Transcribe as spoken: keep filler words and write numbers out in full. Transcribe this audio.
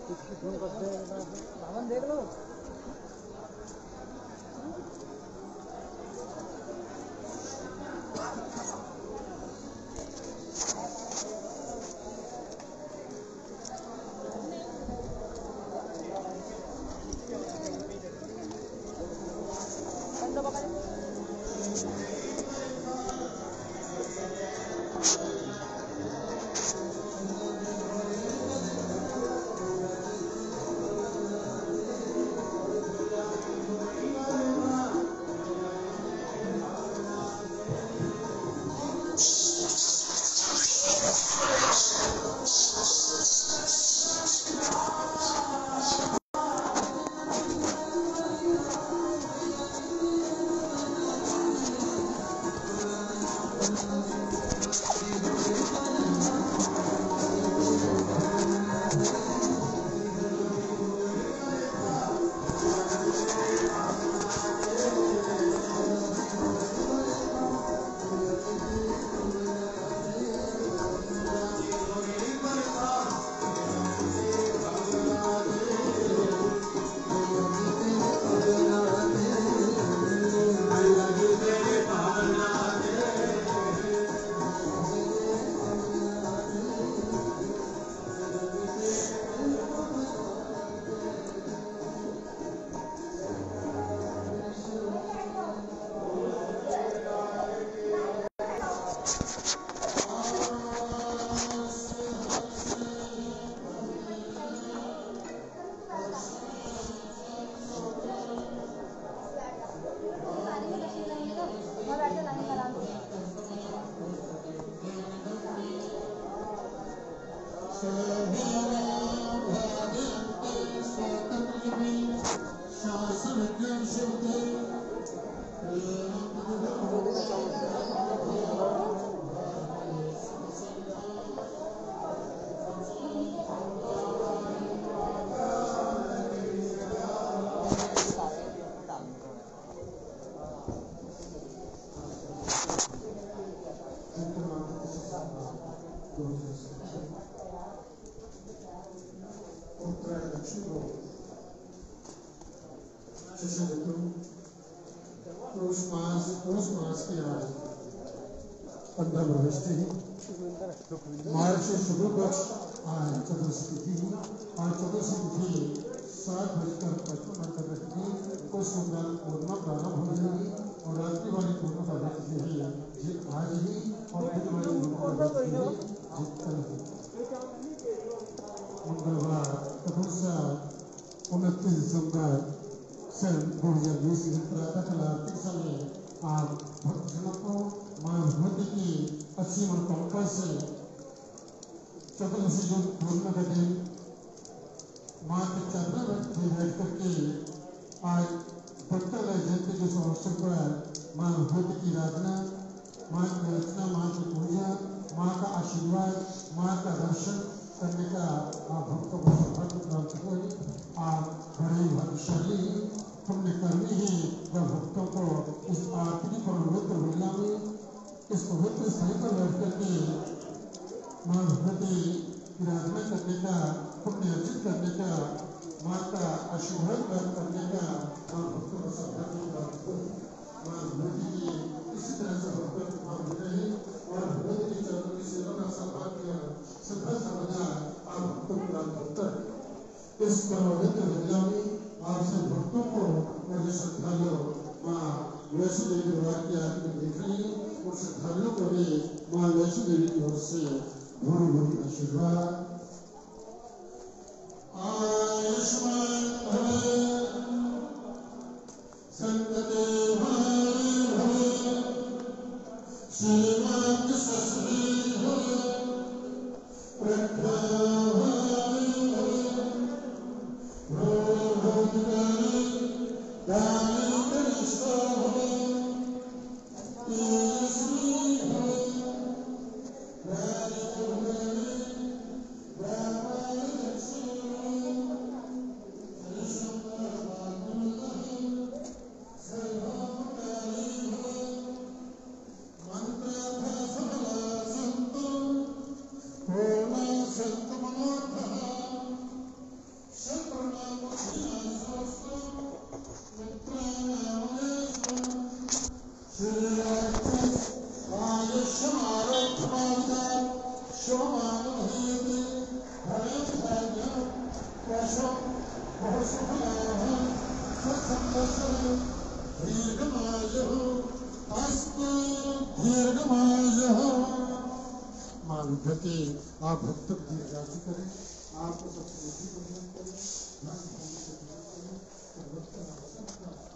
देख लो। मार्च शुरू पक्ष आज चतुर्दशी तिथि आज चतुर्दशी तिथि सात बजकर पचपन मिनट तक रखी उस उपरांत पूर्णिमा प्रारंभ हो जाएगी और रात्रि वाली पूर्णिमा का तिथि है आज ही और दिन वाली पूर्णिमा का तिथि कल मंगलवार तथा उनतीस दिसंबर सन दो हजार बीस प्रातः काल आरती समय आप भक्तजनों को मां भगवती की असीम अनुकंपा से चतुर्दशी जो पूर्णिमा का दिन मां के चरणों में बैठ करके आज भक्तलय जयंती के अवसर पर मां भगवती की आराधना, मां की अर्चना, मां की पूजा, मां का आशीर्वाद, मां का दर्शन करने का आप भक्तों को सौभाग्य प्राप्त हुई। आप बड़े भाग्यशाली पुण्य कर्मी ही जब भक्तों को इस आरती पवित्र वेला में इस पवित्र स्थल पर बैठ करके मां भगवती की आराधना करने का, पुण्य अर्जित करने का, मां का आशीर्वाद प्राप्त करने का आप भक्तों को सौभाग्य प्राप्त हो। मां भगवती की इसी तरह से भक्तों को भाव रहे और भगवती के चरणों की सेवा का सौभाग्य सदा सर्वदा आप भक्तों को प्राप्त होता है। इस पवित्र वेला में आपसे भक्तों को और जो श्रद्धालु मां वैष्णो देवी परिवार की आरती में देख रही है और श्रद्धालुओं को भी मां वैष्णो देवी की ओर से भूरि भूरि आशीर्वाद। आयुष्मान भव संतते भव श्रीमान सस्वी भव गति आप भक्तों की राशि करें, आप सबसे करें।